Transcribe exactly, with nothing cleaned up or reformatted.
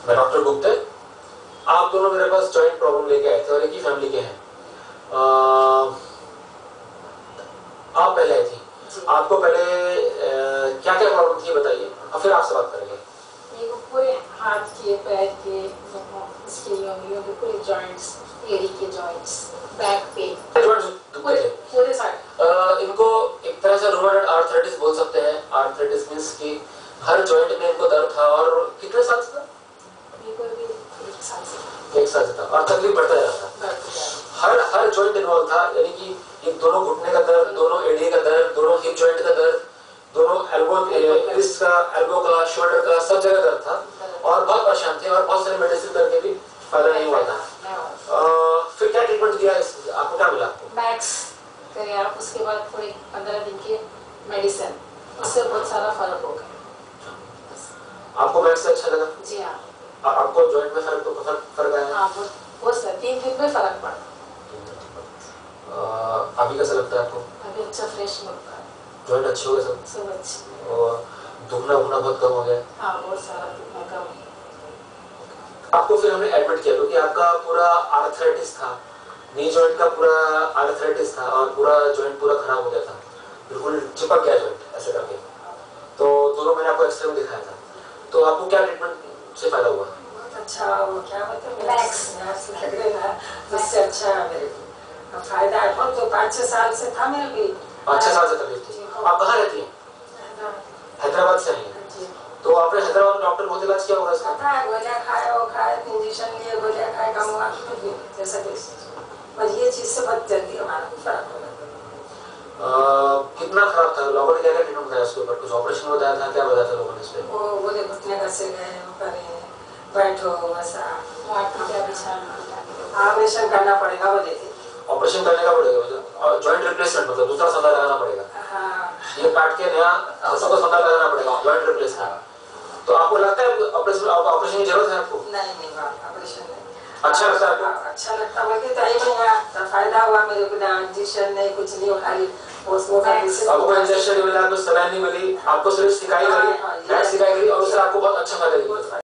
मैं डॉक्टर गुप्ते, आप दोनों मेरे पास जॉइंट प्रॉब्लम लेके आए थे और एक ही फैमिली के हैं। आ, आप पहले आई थी, आपको पहले क्या क्या प्रॉब्लम थी बताइए और फिर आपसे बात करेंगे। मेरे पूरे हाथ के, पैर के, इसके योनियों के पूरे जॉइंट्स, एड़ी के जॉइंट्स, बैक पेन, पूरे पूरे साइड। इनको एक तरह से रूमेटॉइड आर्थराइटिस बोल सकते हैं। आर्थराइटिस मींस कि हर जॉइंट में इनको दर्द था। और कितने साल से था? मेरे को भी एक साल से एक साल से था और तकलीफ बढ़ता जा रहा था। हर हर जॉइंट इन्वॉल्व था, यानी कि ये दोनों घुटने का दर्द, दोनों एड़ी का दर्द, दोनों हिप जॉइंट का दर्द, दोनों एल्बो रिस्ट का, एल्बो का, शोल्डर का, सब जगह दर्द था और बहुत परेशान थे और बहुत सारे मेडिसिन करके भी फायदा नहीं हुआ था। आ, फिर क्या ट्रीटमेंट दिया? आपको क्या मिला? मैक्स करे आप, उसके बाद थोड़े पंद्रह दिन के मेडिसिन, उससे बहुत सारा फर्क हो गया। आपको मैक्स से अच्छा लगा? जी हाँ। आपको जॉइंट में फर्क तो फर्क फर्क आया? हाँ, बहुत बहुत सर तीन दिन में फर्क पड़ा। अभी कैसा लगता है आपको? अभी अच्छा फ्रेश लगता है। जॉइंट अच्छे हो गए सब? सब अच्छे। और दुखना उखना बहुत कम हो गया? हाँ, बहुत सारा दुखना कम। आपको फिर हमने एडमिट किया क्योंकि आपका पूरा आर्थराइटिस था, नी जॉइंट का पूरा आर्थराइटिस था और पूरा जॉइंट पूरा खराब हो गया था, बिल्कुल चिपक गया जॉइंट ऐसे करके। तो दोनों मैंने आपको एक्सरे में दिखाया था। तो आपको क्या ट्रीटमेंट से फायदा हुआ? अच्छा, वो क्या बताऊँ, मैक्स मैक्स लग रहा है, उससे अच्छा है मेरे को फायदा है। बहुत तो पाँच छः साल से था मेरे भी, पाँच छः साल से तकलीफ थी। आप कहाँ रहती हैं? हैदराबाद से आई हैं। तो आपने हैदराबाद में डॉक्टर बहुत इलाज किया होगा इसका? पता है, गोलियाँ खाए, वो खाए, इंजेक्शन लिए, गोलियाँ खाए, कम हुआ जैसा पर ये चीज़ से बहुत जल्दी हमारा फर्क हो गया। कितना खराब था? लोगों ने क्या क्या ट्रीटमेंट बताया उसके ऊपर? कुछ ऑपरेशन बताया था? क्या बताया था लोगों ने इस पे? वो बोले घुटने का से गए, वो करे, बैठो वैसा, ऑपरेशन करना पड़ेगा बोले थे। ऑपरेशन करने का पड़ेगा, जॉइंट रिप्लेसमेंट, मतलब दूसरा संधा लगाना पड़ेगा। हाँ, ये काट के नया सबको संधा लगाना पड़ेगा, जॉइंट रिप्लेसमेंट। तो आपको लगता है ऑपरेशन ऑपरेशन की जरूरत है आपको? नहीं नहीं ऑपरेशन नहीं। अच्छा लगता है आपको? अच्छा लगता मुझे, तो ही नहीं फायदा हुआ मेरे को। इंजेक्शन नहीं, कुछ नहीं, खाली आपको इंजेक्शन नहीं मिला, आपको सलाइन नहीं मिली, आपको सिर्फ सिकाई गई, सिकाई गई और उससे आपको बहुत अच्छा फायदा मिला।